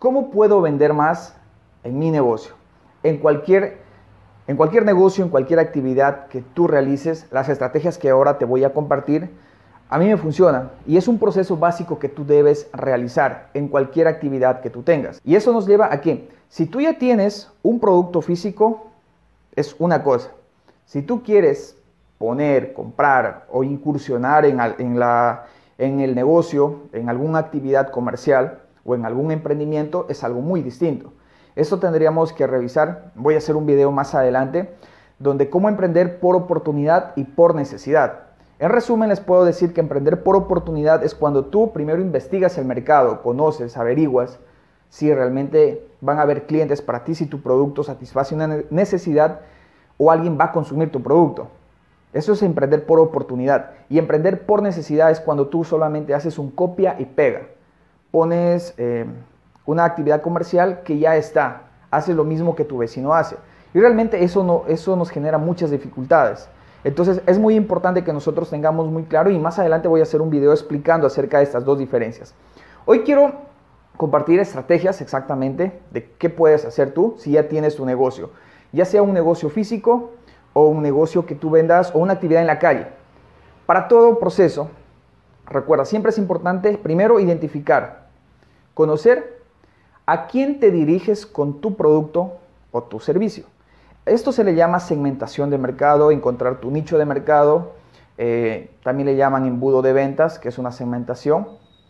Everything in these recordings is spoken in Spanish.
¿Cómo puedo vender más en mi negocio? En cualquier negocio, en cualquier actividad que tú realices, las estrategias que ahora te voy a compartir, a mí me funcionan y es un proceso básico que tú debes realizar en cualquier actividad que tú tengas. Y eso nos lleva a que si tú ya tienes un producto físico, es una cosa. Si tú quieres poner, comprar o incursionar en el negocio, en alguna actividad comercial o en algún emprendimiento, es algo muy distinto. Esto tendríamos que revisar. Voy a hacer un video más adelante donde cómo emprender por oportunidad y por necesidad. En resumen, les puedo decir que emprender por oportunidad es cuando tú primero investigas el mercado, conoces, averiguas si realmente van a haber clientes para ti, si tu producto satisface una necesidad o alguien va a consumir tu producto. Eso es emprender por oportunidad. Y emprender por necesidad es cuando tú solamente haces un copia y pega. Pones una actividad comercial que ya está, haces lo mismo que tu vecino hace. Y realmente eso nos genera muchas dificultades. Entonces es muy importante que nosotros tengamos muy claro, y más adelante voy a hacer un video explicando acerca de estas dos diferencias. Hoy quiero compartir estrategias exactamente de qué puedes hacer tú si ya tienes tu negocio, ya sea un negocio físico o un negocio que tú vendas o una actividad en la calle. Para todo proceso, recuerda, siempre es importante primero identificar, conocer a quién te diriges con tu producto o tu servicio. Esto se le llama segmentación de mercado, encontrar tu nicho de mercado. También le llaman embudo de ventas, que es una segmentación.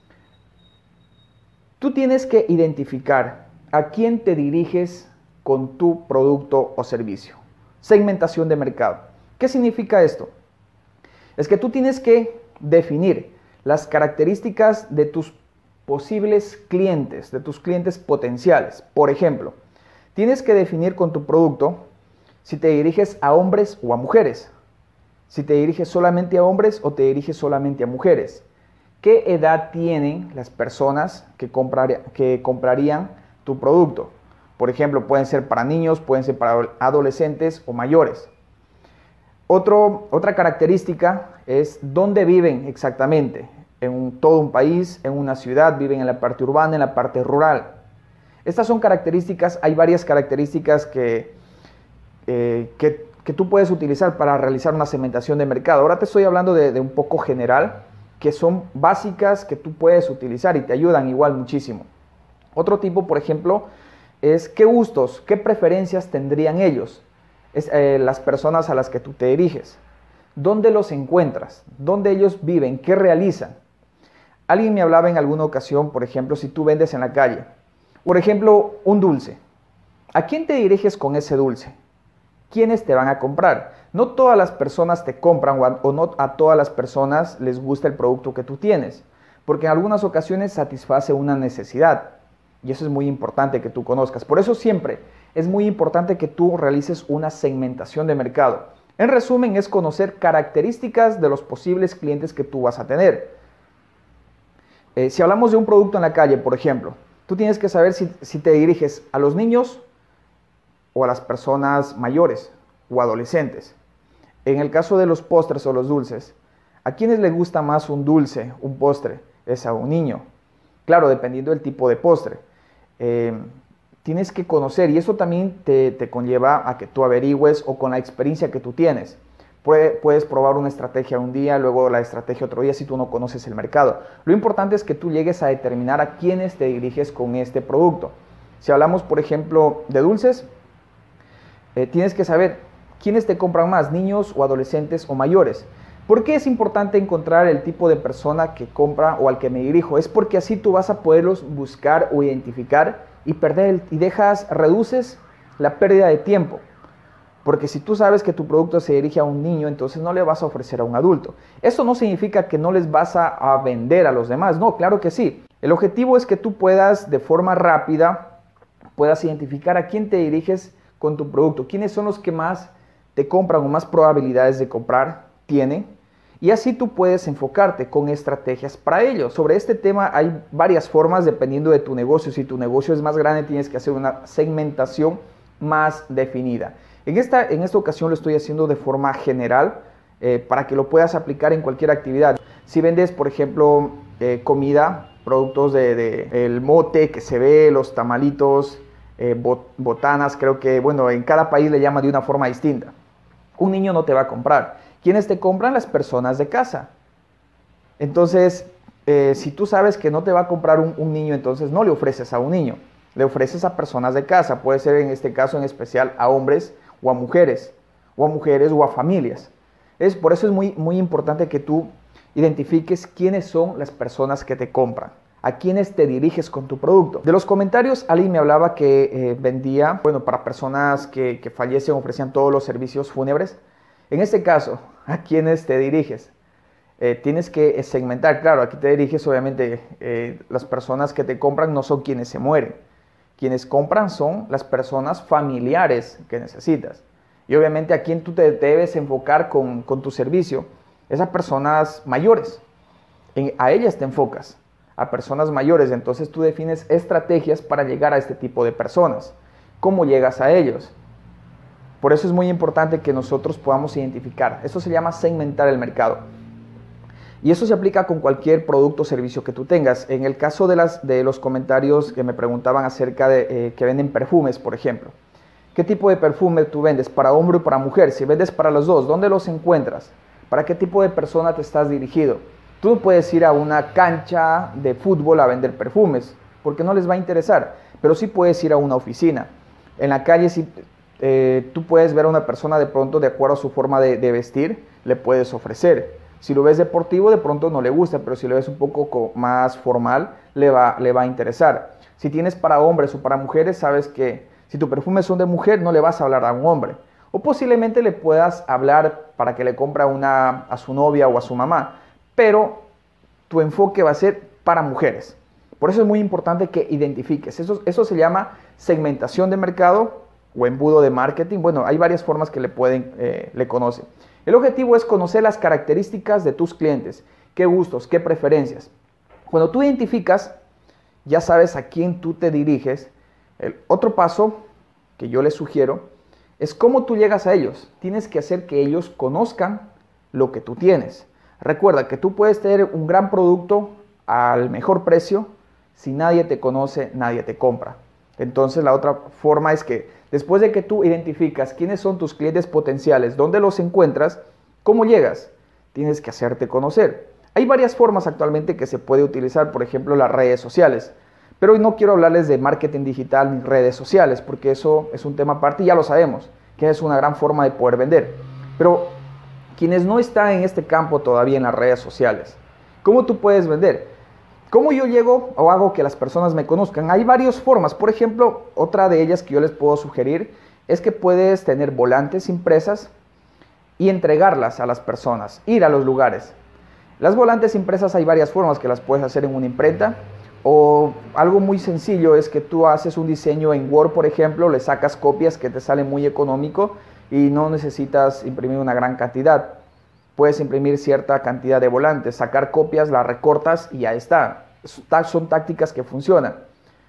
Tú tienes que identificar a quién te diriges con tu producto o servicio. Segmentación de mercado. ¿Qué significa esto? Es que tú tienes que definir las características de tus posibles clientes, de tus clientes potenciales. Por ejemplo, tienes que definir con tu producto si te diriges a hombres o a mujeres, si te diriges solamente a hombres o te diriges solamente a mujeres, qué edad tienen las personas que comprarían tu producto. Por ejemplo, pueden ser para niños, pueden ser para adolescentes o mayores. Otra característica es dónde viven exactamente. En todo un país, en una ciudad, viven en la parte urbana, en la parte rural. Estas son características, hay varias características que tú puedes utilizar para realizar una segmentación de mercado. Ahora te estoy hablando de un poco general, que son básicas que tú puedes utilizar y te ayudan igual muchísimo. Otro tipo, por ejemplo, es qué gustos, qué preferencias tendrían ellos, las personas a las que tú te diriges. ¿Dónde los encuentras? ¿Dónde ellos viven? ¿Qué realizan? Alguien me hablaba en alguna ocasión, por ejemplo, si tú vendes en la calle, por ejemplo, un dulce. ¿A quién te diriges con ese dulce? ¿Quiénes te van a comprar? No todas las personas te compran o no a todas las personas les gusta el producto que tú tienes, porque en algunas ocasiones satisface una necesidad y eso es muy importante que tú conozcas. Por eso siempre es muy importante que tú realices una segmentación de mercado. En resumen, es conocer características de los posibles clientes que tú vas a tener. Si hablamos de un producto en la calle, por ejemplo, tú tienes que saber si te diriges a los niños o a las personas mayores o adolescentes. En el caso de los postres o los dulces, ¿a quiénes les gusta más un dulce, un postre? Es a un niño. Claro, dependiendo del tipo de postre. Tienes que conocer, y eso también te conlleva a que tú averigües o con la experiencia que tú tienes. Puedes probar una estrategia un día, luego la estrategia otro día si tú no conoces el mercado. Lo importante es que tú llegues a determinar a quiénes te diriges con este producto. Si hablamos, por ejemplo, de dulces, tienes que saber quiénes te compran más, niños o adolescentes o mayores. ¿Por qué es importante encontrar el tipo de persona que compra o al que me dirijo? Es porque así tú vas a poderlos buscar o identificar y reduces la pérdida de tiempo. Porque si tú sabes que tu producto se dirige a un niño, entonces no le vas a ofrecer a un adulto. Eso no significa que no les vas a vender a los demás. No, claro que sí. El objetivo es que tú puedas de forma rápida, puedas identificar a quién te diriges con tu producto. Quiénes son los que más te compran o más probabilidades de comprar tienen. Y así tú puedes enfocarte con estrategias para ello. Sobre este tema hay varias formas dependiendo de tu negocio. Si tu negocio es más grande, tienes que hacer una segmentación más definida. En esta ocasión lo estoy haciendo de forma general para que lo puedas aplicar en cualquier actividad. Si vendes, por ejemplo, comida, productos el mote que se ve, los tamalitos, botanas, creo que, bueno, en cada país le llaman de una forma distinta. Un niño no te va a comprar. ¿Quiénes te compran? Las personas de casa. Entonces, si tú sabes que no te va a comprar un niño, entonces no le ofreces a un niño, le ofreces a personas de casa. Puede ser en este caso en especial a hombres o a mujeres o a familias. Por eso es muy importante que tú identifiques quiénes son las personas que te compran, a quiénes te diriges con tu producto. De los comentarios, alguien me hablaba que vendía, bueno, para personas que fallecen, ofrecían todos los servicios fúnebres. En este caso, ¿a quiénes te diriges? Tienes que segmentar, claro, aquí te diriges, obviamente, las personas que te compran no son quienes se mueren. Quienes compran son las personas familiares que necesitas. Y obviamente a quién tú te debes enfocar con tu servicio, esas personas mayores. A ellas te enfocas, a personas mayores. Entonces tú defines estrategias para llegar a este tipo de personas. ¿Cómo llegas a ellos? Por eso es muy importante que nosotros podamos identificar. Eso se llama segmentar el mercado. Y eso se aplica con cualquier producto o servicio que tú tengas. En el caso de los comentarios que me preguntaban acerca de que venden perfumes, por ejemplo. ¿Qué tipo de perfume tú vendes? ¿Para hombre o para mujer? Si vendes para los dos, ¿dónde los encuentras? ¿Para qué tipo de persona te estás dirigido? Tú no puedes ir a una cancha de fútbol a vender perfumes, porque no les va a interesar. Pero sí puedes ir a una oficina. En la calle sí, tú puedes ver a una persona de pronto de acuerdo a su forma de vestir, le puedes ofrecer. Si lo ves deportivo, de pronto no le gusta, pero si lo ves un poco más formal, le va a interesar. Si tienes para hombres o para mujeres, sabes que si tu perfume son de mujer, no le vas a hablar a un hombre. O posiblemente le puedas hablar para que le compre a su novia o a su mamá, pero tu enfoque va a ser para mujeres. Por eso es muy importante que identifiques. Eso se llama segmentación de mercado o embudo de marketing. Bueno, hay varias formas que le conocen. El objetivo es conocer las características de tus clientes, qué gustos, qué preferencias. Cuando tú identificas, ya sabes a quién tú te diriges. El otro paso que yo les sugiero es cómo tú llegas a ellos. Tienes que hacer que ellos conozcan lo que tú tienes. Recuerda que tú puedes tener un gran producto al mejor precio. Si nadie te conoce, nadie te compra. Entonces la otra forma es que después de que tú identificas quiénes son tus clientes potenciales, dónde los encuentras, ¿cómo llegas? Tienes que hacerte conocer. Hay varias formas actualmente que se puede utilizar, por ejemplo, las redes sociales. Pero hoy no quiero hablarles de marketing digital ni redes sociales, porque eso es un tema aparte y ya lo sabemos, que es una gran forma de poder vender. Pero quienes no están en este campo todavía en las redes sociales, ¿cómo tú puedes vender? ¿Cómo yo llego o hago que las personas me conozcan? Hay varias formas. Por ejemplo, otra de ellas que yo les puedo sugerir es que puedes tener volantes impresas y entregarlas a las personas, ir a los lugares. Las volantes impresas hay varias formas que las puedes hacer en una imprenta, o algo muy sencillo es que tú haces un diseño en Word, por ejemplo, le sacas copias que te sale muy económico y no necesitas imprimir una gran cantidad. Puedes imprimir cierta cantidad de volantes, sacar copias, las recortas y ya está. Son tácticas que funcionan.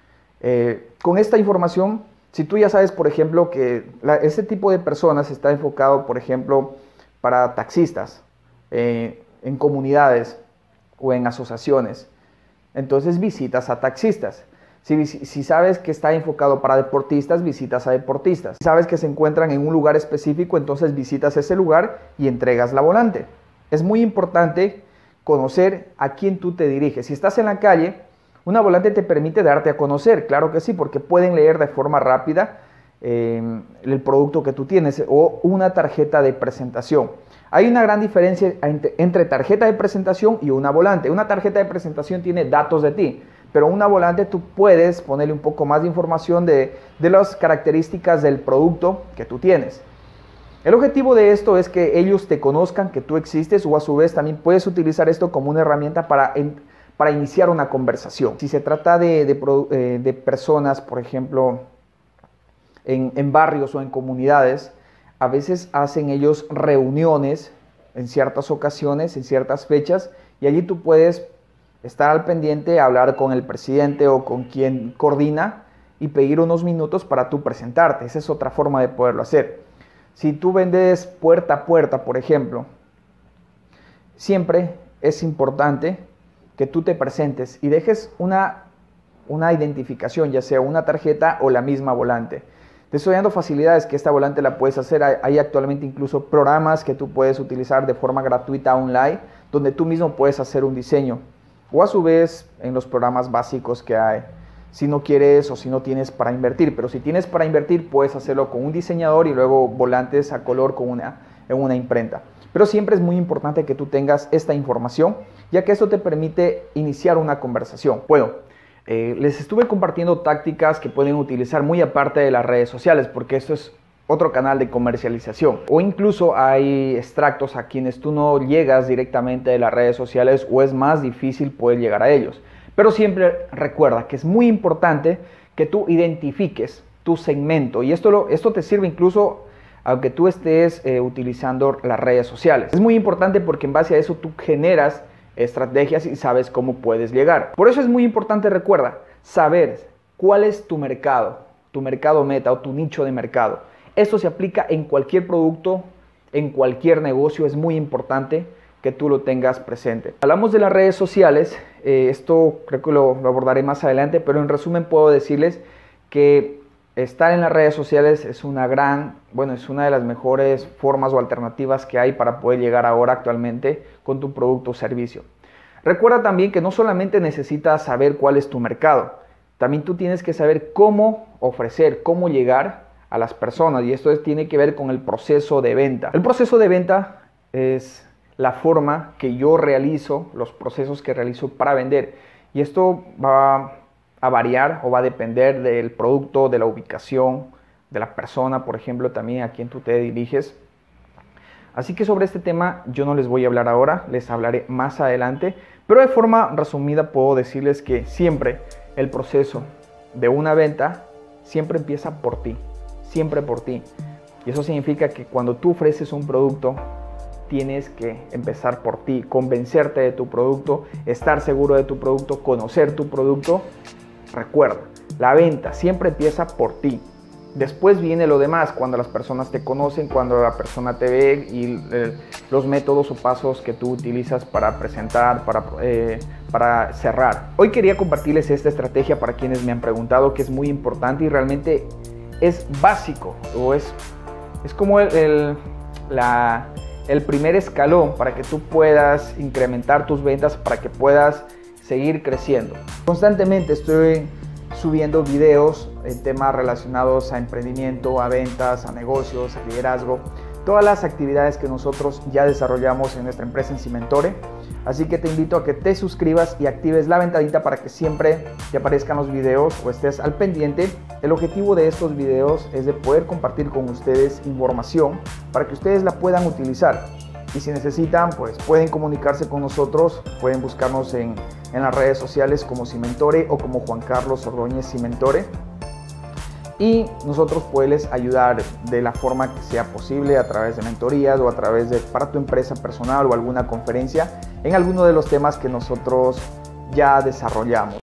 Con esta información, si tú ya sabes, por ejemplo, que este tipo de personas está enfocado, por ejemplo, para taxistas, en comunidades o en asociaciones, entonces visitas a taxistas. Si sabes que está enfocado para deportistas, visitas a deportistas. Si sabes que se encuentran en un lugar específico, entonces visitas ese lugar y entregas la volante. Es muy importante conocer a quién tú te diriges. Si estás en la calle, una volante te permite darte a conocer, claro que sí, porque pueden leer de forma rápida el producto que tú tienes o una tarjeta de presentación. Hay una gran diferencia entre tarjeta de presentación y una volante. Una tarjeta de presentación tiene datos de ti, pero una volante tú puedes ponerle un poco más de información de las características del producto que tú tienes. El objetivo de esto es que ellos te conozcan, que tú existes, o a su vez también puedes utilizar esto como una herramienta para iniciar una conversación. Si se trata de personas, por ejemplo, en barrios o en comunidades, a veces hacen ellos reuniones en ciertas ocasiones, en ciertas fechas, y allí tú puedes estar al pendiente, hablar con el presidente o con quien coordina y pedir unos minutos para tú presentarte. Esa es otra forma de poderlo hacer. Si tú vendes puerta a puerta, por ejemplo, siempre es importante que tú te presentes y dejes una identificación, ya sea una tarjeta o la misma volante. Te estoy dando facilidades que esta volante la puedes hacer. Hay actualmente incluso programas que tú puedes utilizar de forma gratuita online, donde tú mismo puedes hacer un diseño. O a su vez en los programas básicos que hay, si no quieres o si no tienes para invertir. Pero si tienes para invertir, puedes hacerlo con un diseñador y luego volantes a color en una imprenta. Pero siempre es muy importante que tú tengas esta información, ya que esto te permite iniciar una conversación. Bueno, les estuve compartiendo tácticas que pueden utilizar muy aparte de las redes sociales, porque esto es otro canal de comercialización. O incluso hay extractos a quienes tú no llegas directamente de las redes sociales o es más difícil poder llegar a ellos. Pero siempre recuerda que es muy importante que tú identifiques tu segmento, y esto te sirve incluso aunque tú estés utilizando las redes sociales. Es muy importante porque en base a eso tú generas estrategias y sabes cómo puedes llegar. Por eso es muy importante, recuerda, saber cuál es tu mercado meta o tu nicho de mercado. Esto se aplica en cualquier producto, en cualquier negocio. Es muy importante que tú lo tengas presente. Hablamos de las redes sociales, esto creo que lo abordaré más adelante, pero en resumen puedo decirles que estar en las redes sociales es una de las mejores formas o alternativas que hay para poder llegar ahora actualmente con tu producto o servicio. Recuerda también que no solamente necesitas saber cuál es tu mercado, también tú tienes que saber cómo ofrecer, cómo llegar a las personas, y esto tiene que ver con el proceso de venta. El proceso de venta es la forma que yo realizo, los procesos que realizo para vender, y esto va a variar o va a depender del producto, de la ubicación, de la persona, por ejemplo, también a quien tú te diriges. Así que sobre este tema yo no les voy a hablar ahora, les hablaré más adelante, pero de forma resumida puedo decirles que siempre el proceso de una venta siempre empieza por ti, siempre por ti. Y eso significa que cuando tú ofreces un producto, tienes que empezar por ti, convencerte de tu producto, estar seguro de tu producto, conocer tu producto. Recuerda, la venta siempre empieza por ti. Después viene lo demás, cuando las personas te conocen, cuando la persona te ve y los métodos o pasos que tú utilizas para presentar, para cerrar. Hoy quería compartirles esta estrategia para quienes me han preguntado, que es muy importante y realmente es básico, o es como el primer escalón para que tú puedas incrementar tus ventas, para que puedas seguir creciendo. Constantemente estoy subiendo videos en temas relacionados a emprendimiento, a ventas, a negocios, a liderazgo, todas las actividades que nosotros ya desarrollamos en nuestra empresa en Cimentore. Así que te invito a que te suscribas y actives la ventanita para que siempre te aparezcan los videos o estés al pendiente. El objetivo de estos videos es de poder compartir con ustedes información para que ustedes la puedan utilizar. Y si necesitan, pues pueden comunicarse con nosotros, pueden buscarnos en las redes sociales como Cimentore o como Juan Carlos Ordóñez Cimentore. Y nosotros podemos ayudar de la forma que sea posible, a través de mentorías o a través de para tu empresa personal o alguna conferencia en alguno de los temas que nosotros ya desarrollamos.